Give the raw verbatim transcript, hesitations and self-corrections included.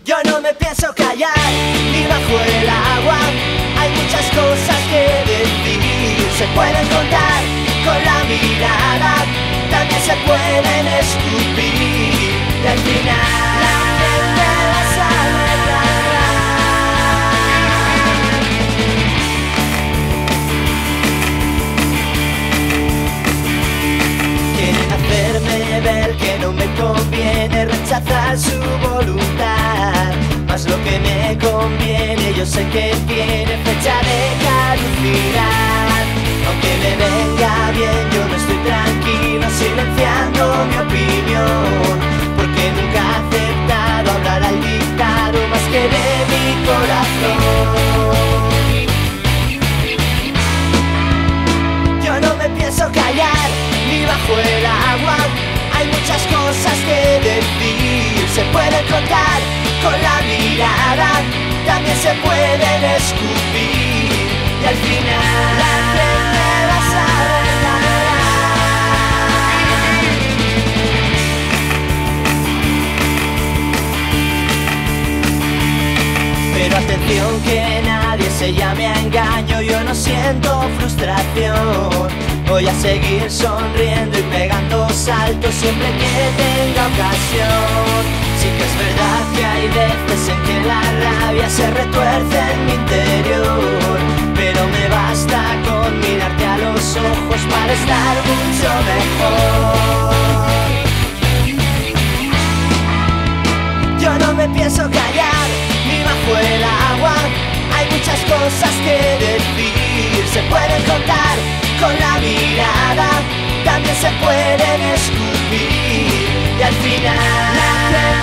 Yo no me pienso callar, ni bajo el agua hay muchas cosas que decir. Se pueden contar con la mirada, también se pueden escupir. Y al final la gente la sabe tragar. Quieren hacerme ver que no me conviene rechazar su voluntad, mas lo que me conviene yo sé que tiene fecha de caducidad. Aunque me venga bien, yo no estoy tranquilo silenciando mi opinión, porque nunca he aceptado hablar al dictado más que de mi corazón. Yo no me pienso callar, ni bajo el agua hay muchas cosas que decir. Se pueden contar con la mirada, también se pueden escupir. Y al final la gente la sabe tragar. Pero atención, que nadie se llame a engaño, yo no siento frustración. Voy a seguir sonriendo y pegando saltos siempre que tenga ocasión. Sí que es verdad que hay veces en que la rabia se retuerce en mi interior, pero me basta con mirarte a los ojos para estar mucho mejor. Yo no me pienso callar, ni bajo el agua hay muchas cosas que decir. Se pueden contar con la mirada, también se pueden escupir. Y al final